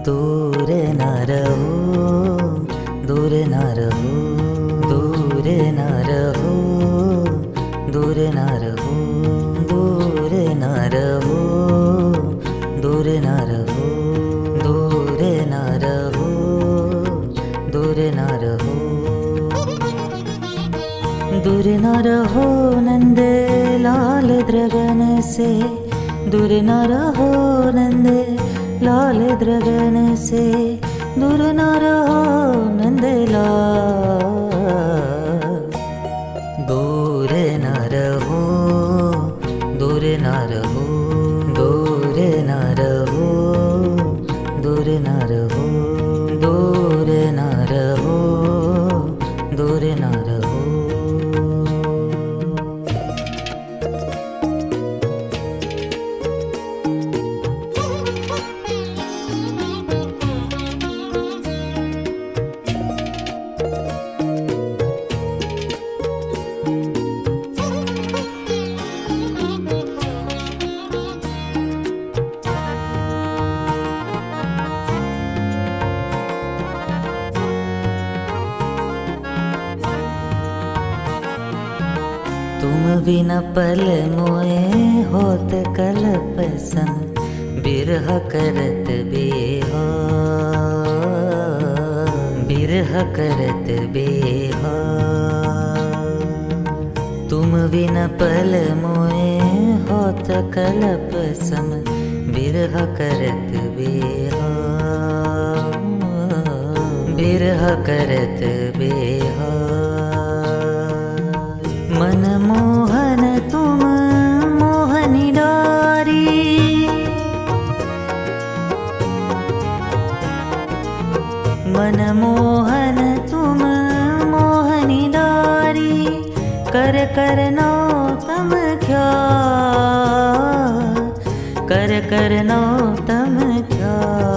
दूर न रहो, दूर न रहो, दूर न रहो, दूर न रहो, दूर न रहो, दूर न रहो, दूर न रहो, दूर न रहो, दूर न रहो नंद लाल द्रगन से, दूर न रहो नंद लाल द्रगन से, दूर न रहो नंद लाल, दूर न रहो, दूर न रहो, दूर न रहो, दूर न रहो, दूर न रहो, दूर न रहो। तुम बिना पल मोए होत कल्प सम, बिरह करत बेहा, बिरह करत बेहा। तुम बिना पल मोए होत कल्प सम, बिरह करत बेहा, बिरह करत बेहा। मन मोहन तुम मोहनी डारी, मन मोहन तुम मोहनी डारी, कर कर नो तम क्या, कर कर नो तम क्या।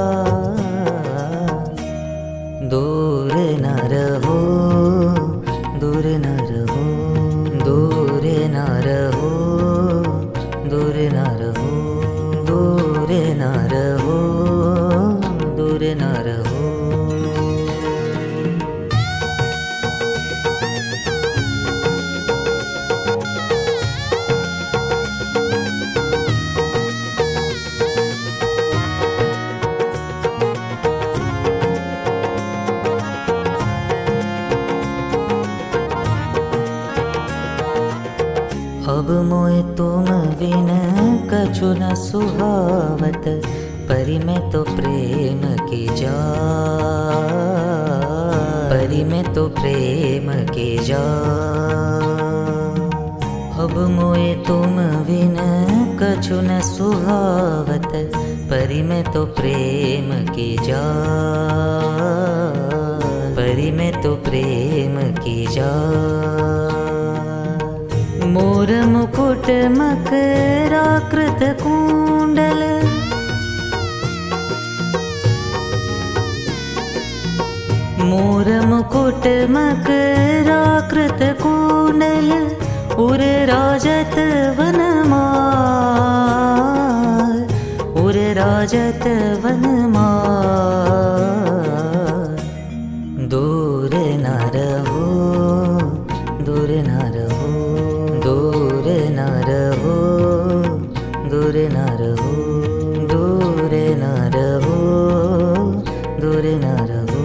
दूर न रहो, दूर न रहो, दूर न रहो, दूर न रहो, दूर न रहो, दूर न रहो। अब मोए तुम बिन कछु न सुहावत, परि में तो प्रेम की जा, परि में तो प्रेम की जा। अब मोए तुम बिन कछु न सुहावत, परि में तो प्रेम की जा, परि में तो प्रेम की जा। मोर मुकुट मकराकृत कुंडल, मोर मुकुट मकराकृत कुंडल, उर राजत वनमाल, उर राजत वनमाल। दूर न रहो, दूर न रहो, दूर न रहो, दूर न रहो, दूर न रहो, दूर न रहो।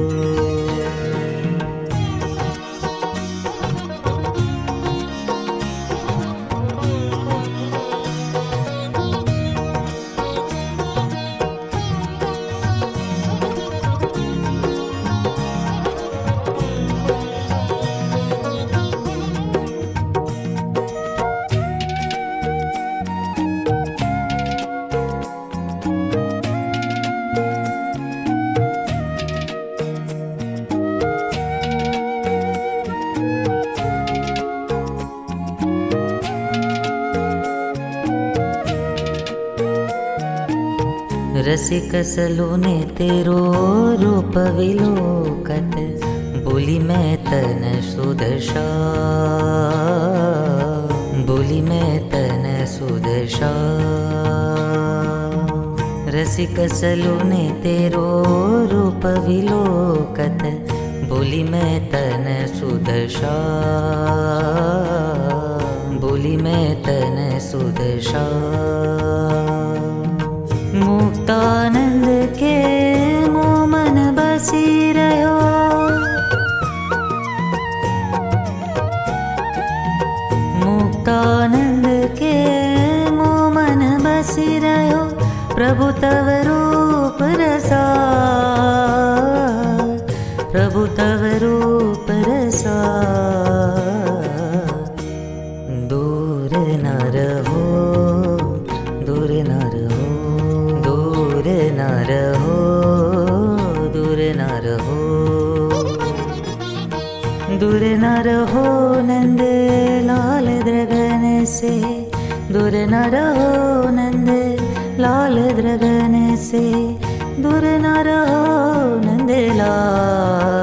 रसिक सलोने तेरो रूप विलोकत, बोली मैं तन सुदशा, बोली मैं तन सुदशा। रसिक सलूने तेरो रूप विलोकत, बोली मैं तन सुदशा, बोली मैं तन सुदशा। मुक्तानंद के मोह मन बसी रहो, मुक्तानंद के मोह मन बसी रहो, प्रभु तव रूप रसा, प्रभु तव रूप रसा। दूर न रहो, दूर न रहो, दूर न रहो, दूर न रहो, दूर न रहो नंद लाल द्रगन से, दूर न रहो नंद लाल द्रगन से, दूर न रहो नंद लाल।